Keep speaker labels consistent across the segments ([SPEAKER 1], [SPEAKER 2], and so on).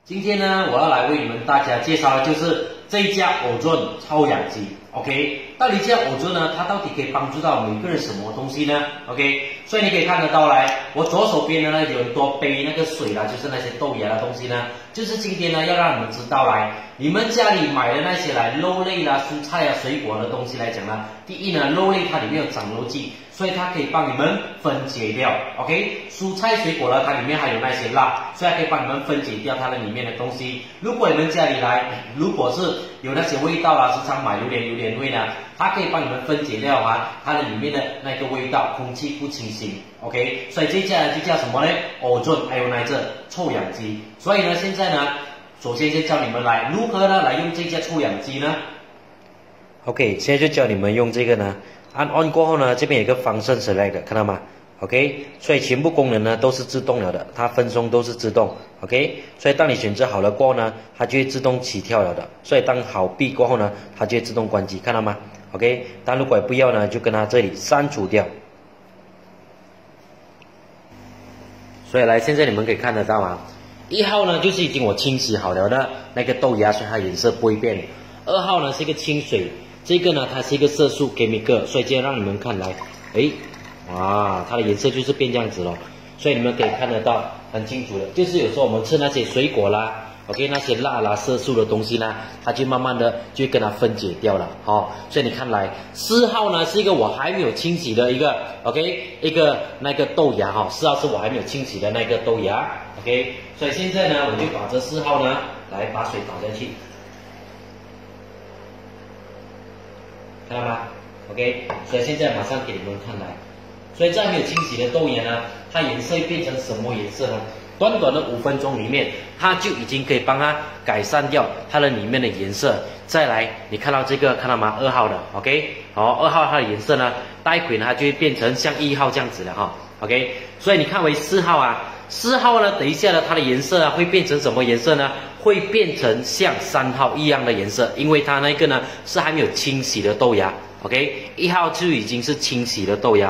[SPEAKER 1] 今天呢，我要来为你们大家介绍的就是这一家欧尊超氧机。OK， 到底这家欧尊呢，它到底可以帮助到每个人什么东西呢 ？OK， 所以你可以看得到来，我左手边呢有很多杯那个水啦，就是那些豆芽的东西呢，就是今天呢要让你们知道来，你们家里买的那些来肉类啦、蔬菜啊、水果的东西来讲呢，第一呢，肉类它里面有长肉剂，所以它可以帮你们分解掉。OK， 蔬菜水果呢，它里面还有那些蜡，所以它可以帮你们分解掉它的里面的东西。如果你们家里来，如果是有那些味道啦，时常买榴莲味呢，它可以帮你们分解掉它的里面的那个味道，空气不清新。OK， 所以这家呢就叫什么呢？欧尊 Ionizer 臭氧机。所以呢，现在呢，首先先教你们来如何呢来用这家臭氧机呢 ？OK， 现在就教你们用这个呢，按 on 过后呢，这边有一个function select， 看到吗？ OK， 所以全部功能呢都是自动了的，它分松都是自动。OK， 所以当你选择好了过后呢，它就会自动起跳了的。所以当好闭过后呢，它就会自动关机，看到吗 ？OK， 但如果不要呢，就跟它这里删除掉。所以来，现在你们可以看得到啊，1号呢就是已经我清洗好了的那个豆芽，所以它颜色不会变。2号呢是一个清水，这个呢它是一个色素 chemical， 所以今天让你们看来，哇，它的颜色就是变这样子了，所以你们可以看得到很清楚的，就是有时候我们吃那些水果啦 ，OK， 那些蜡啦、色素的东西呢，它就慢慢的就跟它分解掉了，所以你看来4号呢是一个我还没有清洗的一个 ，OK， 一个那个豆芽4号是我还没有清洗的那个豆芽 ，OK， 所以现在呢，我就把这4号呢来把水倒下去，看到吗 ？OK， 所以现在马上给你们看来。所以在没有清洗的豆芽呢，它颜色变成什么颜色呢？短短的5分钟里面，它就已经可以帮它改善掉它的里面的颜色。再来，你看到这个看到吗？2号的 ，OK， 好，2号它的颜色呢，待会呢它就会变成像1号这样子的，OK， 所以你看为4号啊，4号呢，等一下呢它的颜色啊会变成什么颜色呢？会变成像3号一样的颜色，因为它那个呢是还没有清洗的豆芽 ，OK， 1号就已经是清洗的豆芽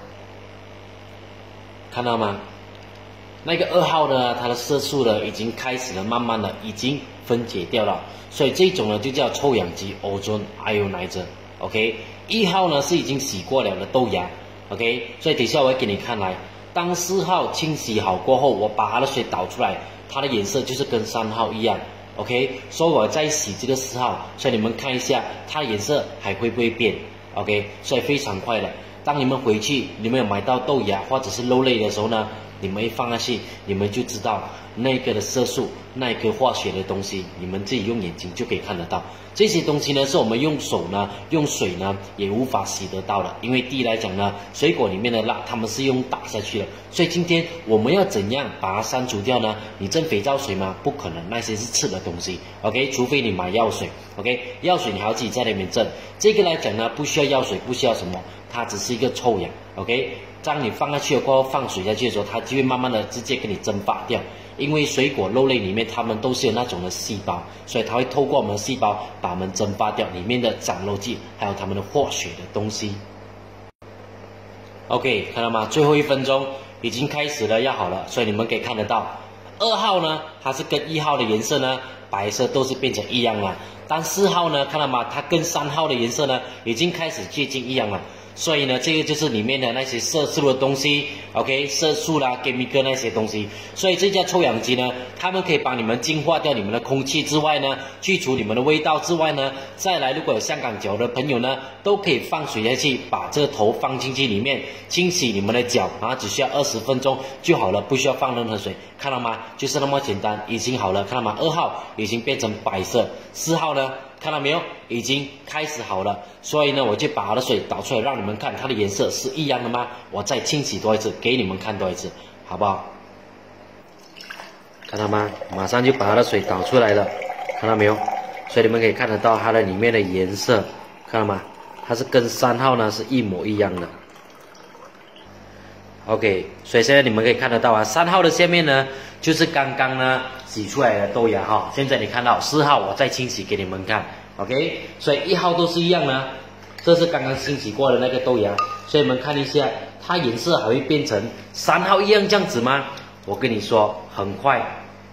[SPEAKER 1] 看到吗？那个2号呢，它的色素呢已经开始了，慢慢的已经分解掉了，所以这种呢就叫臭氧机 Ozone Ionizer。OK， 1号呢是已经洗过了的豆芽。OK， 所以等一下我会给你看来，当4号清洗好过后，我把它的水倒出来，它的颜色就是跟3号一样。OK， 所以我再洗这个4号，所以你们看一下它的颜色还会不会变 ？OK， 所以非常快的。当你们回去，你们有买到豆芽或者是肉类的时候呢，你们一放下去，你们就知道那个的色素、那个化学的东西，你们自己用眼睛就可以看得到。这些东西呢，是我们用手呢、用水呢也无法洗得到的，因为第一来讲呢，水果里面的蜡它们是用打下去的，所以今天我们要怎样把它删除掉呢？你蒸肥皂水吗？不可能，那些是刺的东西。OK， 除非你买药水。OK， 药水你还要自己在那边蒸。这个来讲呢，不需要药水，不需要什么。它只是一个臭氧 ，OK， 当你放下去过后，放水下去的时候，它就会慢慢的直接给你蒸发掉。因为水果肉类里面它们都是有那种的细胞，所以它会透过我们的细胞把它们蒸发掉里面的长肉剂，还有它们的化学的东西。OK， 看到吗？最后1分钟已经开始了，要好了，所以你们可以看得到，2号呢，它是跟1号的颜色呢，白色都是变成一样了。但4号呢，看到吗？它跟3号的颜色呢，已经开始接近一样了。所以呢，这个就是里面的那些色素的东西 ，OK， 色素啦、chemical 那些东西。所以这家臭氧机呢，它们可以帮你们净化掉你们的空气之外呢，去除你们的味道之外呢，再来如果有香港脚的朋友呢，都可以放水下去，把这个头放进去里面，清洗你们的脚，只需要20分钟就好了，不需要放任何水，看到吗？就是那么简单，已经好了，看到吗？2号已经变成白色，4号呢？看到没有？已经开始好了，所以呢，我就把它的水倒出来，让你们看它的颜色是一样的吗？我再清洗多一次，给你们看多一次，好不好？看到吗？马上就把它的水倒出来了，看到没有？所以你们可以看得到它的里面的颜色，看到吗？它是跟3号呢是一模一样的。OK， 所以现在你们可以看得到啊，3号的下面呢，就是刚刚呢洗出来的豆芽现在你看到4号，我再清洗给你们看 ，OK， 所以1号都是一样呢，这是刚刚清洗过的那个豆芽，所以你们看一下，它颜色还会变成3号一样这样子吗？我跟你说，很快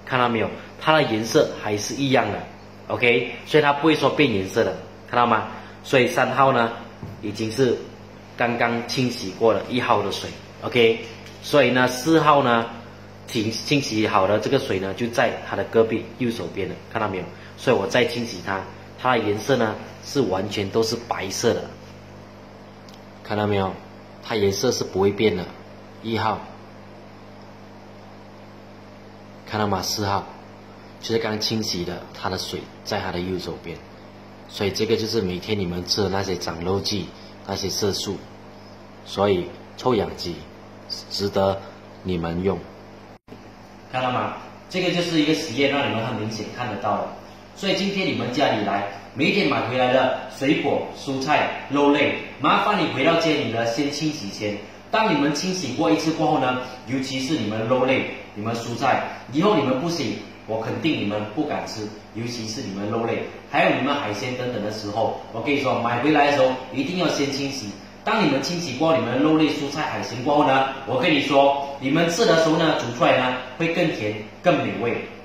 [SPEAKER 1] 看到没有？它的颜色还是一样的 ，OK， 所以它不会说变颜色的，看到吗？所以3号呢，已经是刚刚清洗过了1号的水 ，OK， 所以呢4号呢，清洗好的这个水呢，就在它的隔壁右手边了，看到没有？所以我再清洗它，它的颜色呢是完全都是白色的，看到没有？它颜色是不会变的，1号。看到吗？4号就是刚清洗的，它的水在它的右手边，所以这个就是每天你们吃的那些长肉剂、那些色素，所以臭氧机值得你们用。看到吗？这个就是一个实验，让你们很明显看得到的。所以今天你们家里来，每一天买回来的水果、蔬菜、肉类，麻烦你回到家里呢，先清洗先。当你们清洗过一次过后呢，尤其是你们肉类、你们蔬菜，以后你们不行，我肯定你们不敢吃，尤其是你们肉类，还有你们海鲜等等的时候，我跟你说，买回来的时候一定要先清洗。当你们清洗过你们的肉类、蔬菜、海鲜过后呢，我跟你说，你们吃的时候呢，煮出来呢会更甜、更美味。